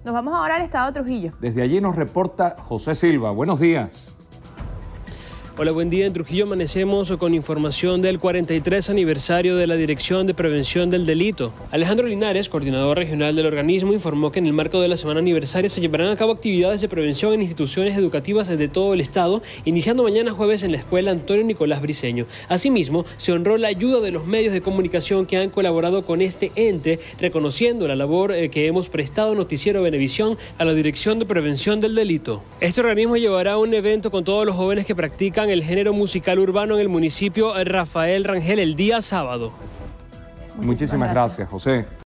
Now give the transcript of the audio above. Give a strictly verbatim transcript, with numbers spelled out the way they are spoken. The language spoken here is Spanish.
Nos vamos ahora al estado de Trujillo. Desde allí nos reporta José Silva. Buenos días. Hola, buen día. En Trujillo amanecemos con información del cuarenta y tres aniversario de la Dirección de Prevención del Delito. Alejandro Linares, coordinador regional del organismo, informó que en el marco de la semana aniversaria se llevarán a cabo actividades de prevención en instituciones educativas de todo el estado, iniciando mañana jueves en la escuela Antonio Nicolás Briceño. Asimismo, se honró la ayuda de los medios de comunicación que han colaborado con este ente, reconociendo la labor que hemos prestado Noticiero Venevisión a la Dirección de Prevención del Delito. Este organismo llevará un evento con todos los jóvenes que practican el género musical urbano en el municipio Rafael Rangel el día sábado. Muchísimas, Muchísimas gracias, gracias, José.